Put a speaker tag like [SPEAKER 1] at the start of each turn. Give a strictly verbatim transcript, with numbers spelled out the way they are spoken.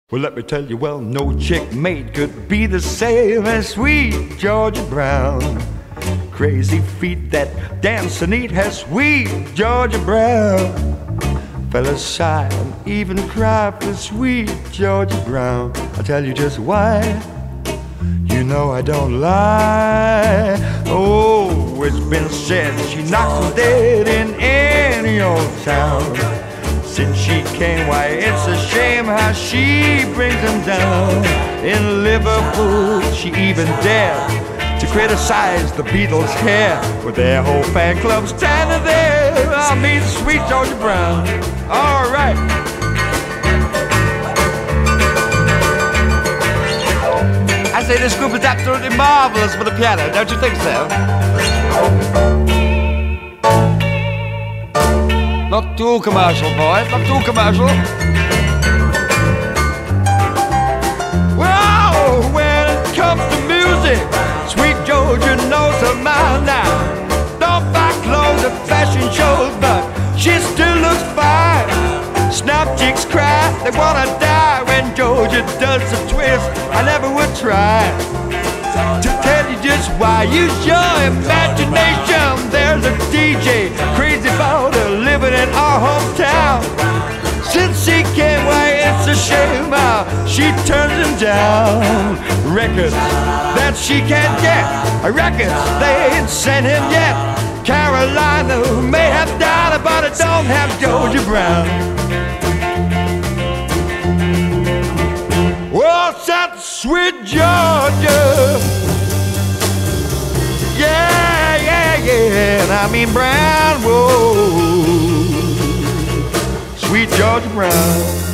[SPEAKER 1] Well, let me tell you, well, no chick mate could be the same as sweet Georgia Brown. Crazy feet that dance and eat has sweet Georgia Brown. Fellas sigh and even cry for sweet Georgia Brown. I'll tell you just why. You know I don't lie. Oh, it's been said she knocks them dead in any old town. Since she came, why, it's a shame how she brings them down. In Liverpool, she even dared to criticize the Beatles' hair, with their whole fan club standing there. I mean, sweet Georgia Brown. All right. I say this group is absolutely marvelous for the piano, don't you think so? Not too commercial, boys, not too commercial. Well, when it comes to music, sweet Georgia knows her mind now. Don't buy clothes at fashion shows, but she still looks fine. Snap chicks cry, they wanna die when Georgia does a twist. I never would try to tell you just why. Use your imagination. There's a D J crazy about her living in our hometown. Since she came, why, it's a shame how she turns them down. Records that she can't get, records they ain't sent him yet. Carolina may have died, but it don't have Georgia Brown. Well, that's sweet Georgia. Yeah, yeah, yeah. And I mean Brown, whoa. Sweet Georgia Brown.